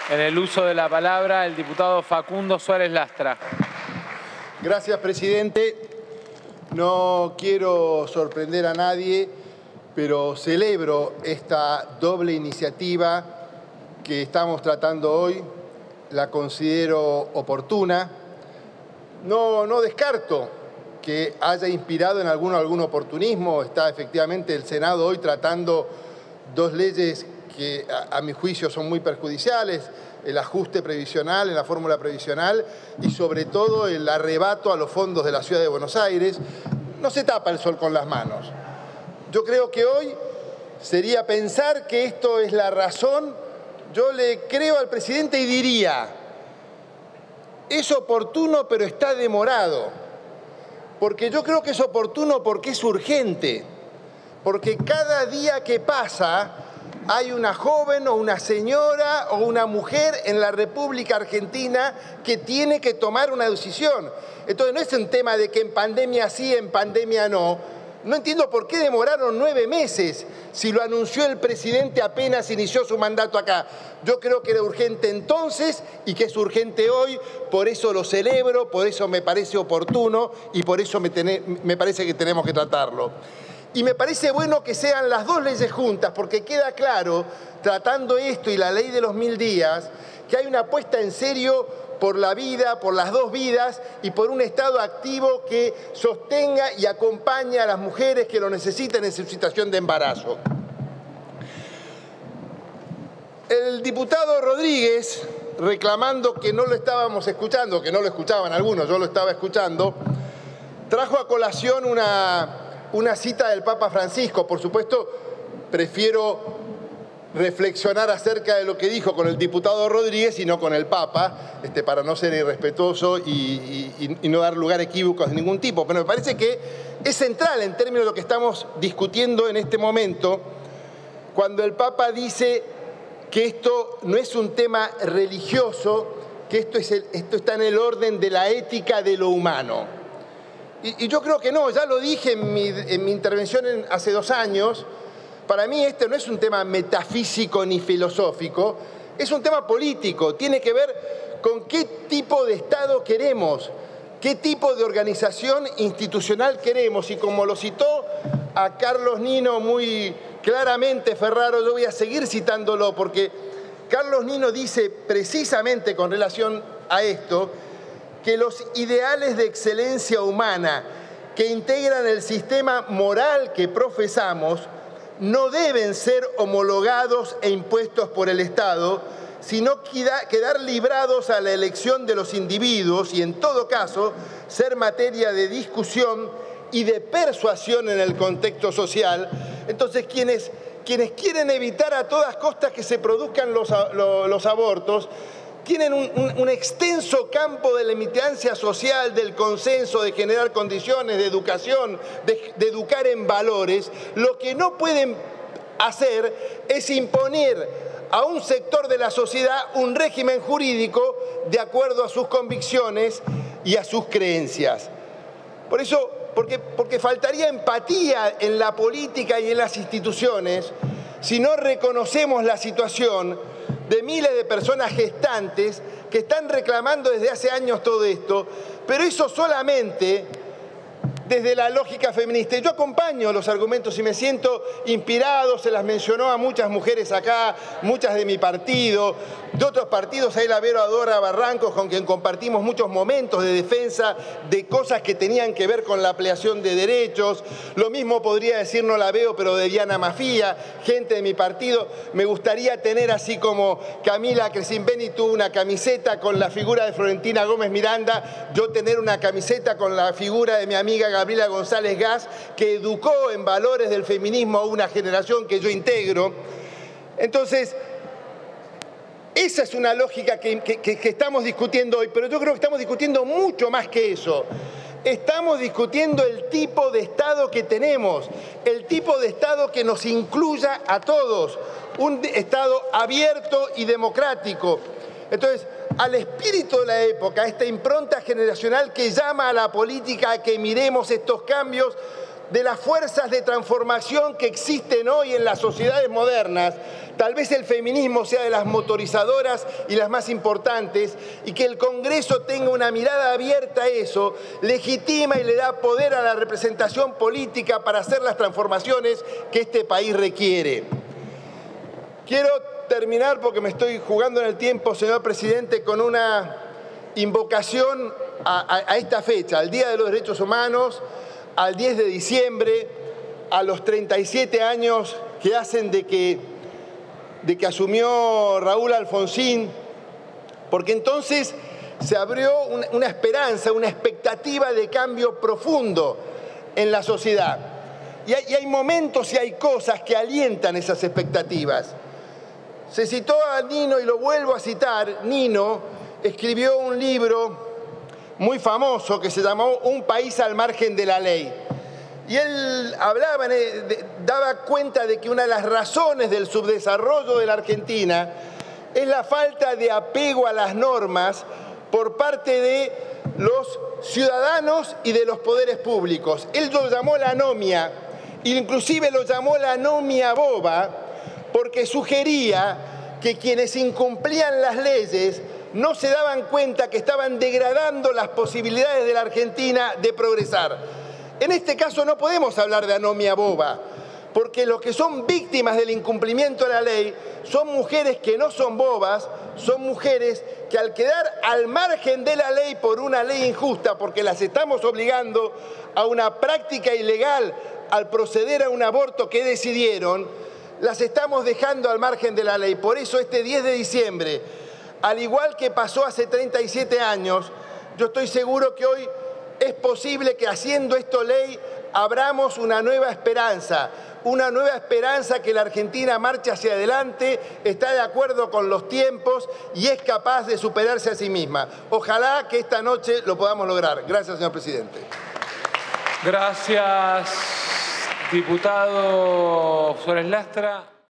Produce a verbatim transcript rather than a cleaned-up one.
En el uso de la palabra, el diputado Facundo Suárez Lastra. Gracias, presidente. No quiero sorprender a nadie, pero celebro esta doble iniciativa que estamos tratando hoy. La considero oportuna. No, no descarto que haya inspirado en alguno algún oportunismo. Está efectivamente el Senado hoy tratando dos leyes que a, a mi juicio son muy perjudiciales: el ajuste previsional en la fórmula previsional y sobre todo el arrebato a los fondos de la Ciudad de Buenos Aires. No se tapa el sol con las manos. Yo creo que hoy sería pensar que esto es la razón. Yo le creo al presidente y diría: es oportuno, pero está demorado. Porque yo creo que es oportuno porque es urgente. Porque cada día que pasa hay una joven o una señora o una mujer en la República Argentina que tiene que tomar una decisión. Entonces no es un tema de que en pandemia sí, en pandemia no. No entiendo por qué demoraron nueve meses si lo anunció el presidente apenas inició su mandato acá. Yo creo que era urgente entonces y que es urgente hoy, por eso lo celebro, por eso me parece oportuno y por eso me, tené, me parece que tenemos que tratarlo. Y me parece bueno que sean las dos leyes juntas, porque queda claro, tratando esto y la ley de los mil días, que hay una apuesta en serio por la vida, por las dos vidas y por un Estado activo que sostenga y acompañe a las mujeres que lo necesiten en su situación de embarazo. El diputado Rodríguez, reclamando que no lo estábamos escuchando, que no lo escuchaban algunos, yo lo estaba escuchando, trajo a colación una... una cita del Papa Francisco. Por supuesto, prefiero reflexionar acerca de lo que dijo con el diputado Rodríguez y no con el Papa, este, para no ser irrespetuoso y, y, y no dar lugar a equívocos de ningún tipo. Pero me parece que es central en términos de lo que estamos discutiendo en este momento, cuando el Papa dice que esto no es un tema religioso, que esto, es el, esto está en el orden de la ética de lo humano. Y, y yo creo que no, ya lo dije en mi, en mi intervención en, hace dos años, para mí este no es un tema metafísico ni filosófico, es un tema político, tiene que ver con qué tipo de Estado queremos, qué tipo de organización institucional queremos. Y como lo citó a Carlos Nino muy claramente Ferraro, yo voy a seguir citándolo porque Carlos Nino dice precisamente con relación a esto, que los ideales de excelencia humana que integran el sistema moral que profesamos no deben ser homologados e impuestos por el Estado, sino quedar librados a la elección de los individuos y, en todo caso, ser materia de discusión y de persuasión en el contexto social. Entonces, quienes, quienes quieren evitar a todas costas que se produzcan los, los, los abortos, tienen un, un, un extenso campo de la militancia social, del consenso, de generar condiciones, de educación, de, de educar en valores. Lo que no pueden hacer es imponer a un sector de la sociedad un régimen jurídico de acuerdo a sus convicciones y a sus creencias. Por eso, porque, porque faltaría empatía en la política y en las instituciones si no reconocemos la situación de miles de personas gestantes que están reclamando desde hace años todo esto, pero eso solamente desde la lógica feminista. Y yo acompaño los argumentos y me siento inspirado, se las mencionó a muchas mujeres acá, muchas de mi partido, de otros partidos. Ahí la veo a Dora Barrancos, con quien compartimos muchos momentos de defensa de cosas que tenían que ver con la ampliación de derechos. Lo mismo podría decir, no la veo, pero de Diana Mafía, gente de mi partido. Me gustaría tener, así como Camila Crescimbeni tuvo una camiseta con la figura de Florentina Gómez Miranda, yo tener una camiseta con la figura de mi amiga Gabriela González Gas, que educó en valores del feminismo a una generación que yo integro. Entonces, esa es una lógica que, que, que estamos discutiendo hoy, pero yo creo que estamos discutiendo mucho más que eso. Estamos discutiendo el tipo de Estado que tenemos, el tipo de Estado que nos incluya a todos, un Estado abierto y democrático. Entonces, al espíritu de la época, esta impronta generacional que llama a la política a que miremos estos cambios, de las fuerzas de transformación que existen hoy en las sociedades modernas, tal vez el feminismo sea de las motorizadoras y las más importantes, y que el Congreso tenga una mirada abierta a eso, legitima y le da poder a la representación política para hacer las transformaciones que este país requiere. Quiero terminar, porque me estoy jugando en el tiempo, señor presidente, con una invocación a, a, a esta fecha, al Día de los Derechos Humanos, al diez de diciembre, a los treinta y siete años que hacen de que, de que asumió Raúl Alfonsín, porque entonces se abrió una, una esperanza, una expectativa de cambio profundo en la sociedad. Y hay, y hay momentos y hay cosas que alientan esas expectativas. Se citó a Nino, y lo vuelvo a citar. Nino escribió un libro muy famoso que se llamó Un país al margen de la ley. Y él hablaba, daba cuenta de que una de las razones del subdesarrollo de la Argentina es la falta de apego a las normas por parte de los ciudadanos y de los poderes públicos. Él lo llamó la anomia, inclusive lo llamó la anomia boba, porque sugería que quienes incumplían las leyes no se daban cuenta que estaban degradando las posibilidades de la Argentina de progresar. En este caso no podemos hablar de anomia boba, porque los que son víctimas del incumplimiento de la ley son mujeres que no son bobas, son mujeres que al quedar al margen de la ley por una ley injusta, porque las estamos obligando a una práctica ilegal al proceder a un aborto que decidieron, las estamos dejando al margen de la ley. Por eso este diez de diciembre, al igual que pasó hace treinta y siete años, yo estoy seguro que hoy es posible que haciendo esto ley abramos una nueva esperanza, una nueva esperanza que la Argentina marche hacia adelante, está de acuerdo con los tiempos y es capaz de superarse a sí misma. Ojalá que esta noche lo podamos lograr. Gracias, señor presidente. Gracias, diputado Suárez Lastra.